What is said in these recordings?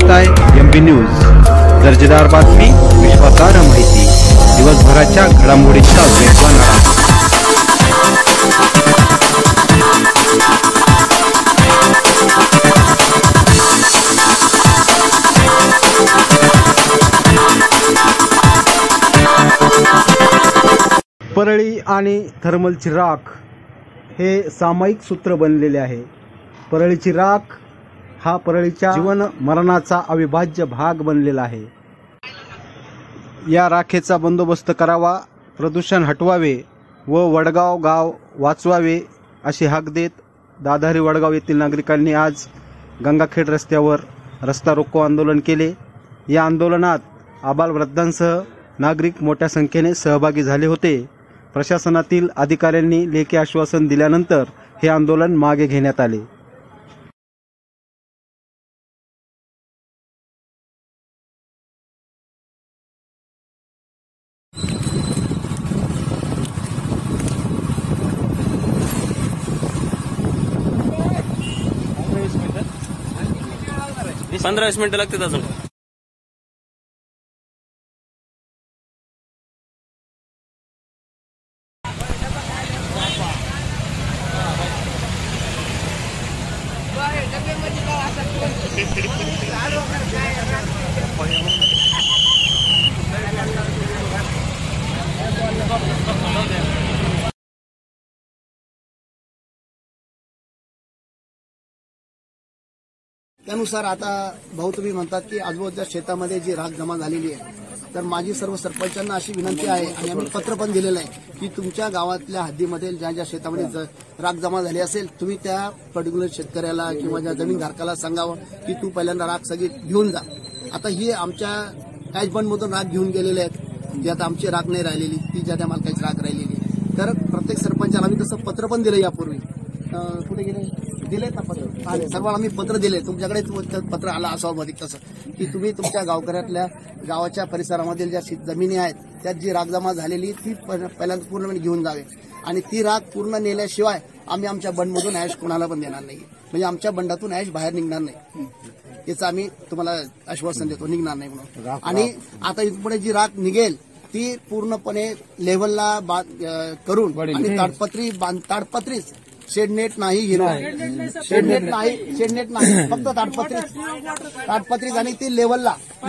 पाहताय MB news. दर्जेदार बातमी, विश्वासार्ह माहिती, दिवसभराच्या घडामोडींचा वेगवान आढावा। परळी आणि थर्मलची राख हे सामायिक सूत्र बनलेले आहे। परळीची राख हा परळीच्या जीवन मरणाचा अविभाज्य भाग बनलेला आहे। या राखेचा बंदोबस्त करावा, प्रदूषण हटवावे व वडगाव गाव वाचवावे अशी हाक देत दाधारी वडगाव येथील नागरिकांनी आज गंगाखेड रस्त्यावर रस्ता रोको आंदोलन केले। या आंदोलनात आबालवृद्धांसह नागरिक मोठ्या संख्येने सहभागी झाले होते। प्रशासनातील अधिकाऱ्यांनी लेखी आश्वासन दिल्यानंतर हे आंदोलन मागे घेण्यात आले। पंधरा 20 मिनिटं लागतात अजून। त्यानुसार आता भाऊ तुम्ही म्हणतात की आजूबाजूच्या शेतामध्ये जी राख जमा झालेली आहे, तर माझी सर्व सरपंचांना अशी विनंती आहे आणि आम्ही पत्र पण दिलेलं आहे की तुमच्या गावातल्या हद्दीमध्ये ज्या ज्या शेतामध्ये राख जमा झाली असेल, तुम्ही त्या पर्टिक्युलर शेतकऱ्याला किंवा ज्या जमीनधारकाला सांगावं की तू पहिल्यांदा राख सगळी घेऊन जा। आता ही आमच्या काहीच बंडमधून राख घेऊन गेलेले आहेत, ती आता आमची राख नाही राहिलेली, ती ज्या त्या मालकाची राख राहिलेली। तर प्रत्येक सरपंचाला आम्ही तसं पत्र पण दिलं यापूर्वी। कुठे गेले दिले ना पत्र, सर्वांना आम्ही पत्र दिले। तुमच्याकडे पत्र आला असावं अधिक तसं की तुम्ही तुमच्या गावकऱ्यातल्या गावाच्या परिसरामधील ज्या जमिनी आहेत त्यात जी राख जमा झालेली ती पहिल्यांदा पूर्णपणे घेऊन जावे आणि ती राख पूर्ण नेल्याशिवाय आम्ही आमच्या बंडमधून ॲश कोणाला पण देणार नाही, म्हणजे आमच्या बंडातून ॲश बाहेर निघणार नाही, याचं आम्ही तुम्हाला आश्वासन देतो, निघणार नाही म्हणून। आणि आता इथून पुढे जी राख निघेल ती पूर्णपणे लेव्हलला करून आणि ताडपत्रीच शेडनेट नाही, शेडनेट नाही, फक्त ताडपत्रीच आणि ती लेवलला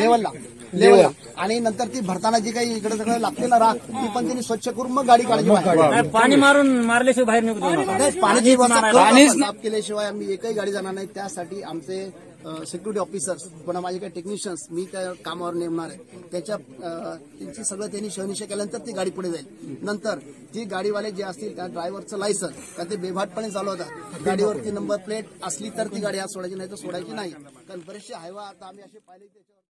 आणि नंतर ती भरताना जी काही इकडे सगळं लागते ना राख ती पण त्यांनी स्वच्छ करून मग गाडी काढायची। पाणी मारून मारल्याशिवाय बाहेर निघतो, पाणी साफ केल्याशिवाय आम्ही एकही गाडी जाणार नाही। त्यासाठी आमचे सिक्युरिटी ऑफिसर्स पण माझे काही टेक्निशियन्स मी त्या कामावर नेमणार आहे, त्यांची सगळं त्यांनी शहनिशा केल्यानंतर ती गाडी पुढे जाईल। नंतर जी गाडीवाले जे असतील त्या ड्रायव्हरचं लायसन त्या ते बेभाटपणे चालवतात, गाडीवरती नंबर प्लेट असली तर ती गाडी आज सोडायची, नाही तर सोडायची नाही। कारण बरेचसे हायवा आता आम्ही असे पाहिले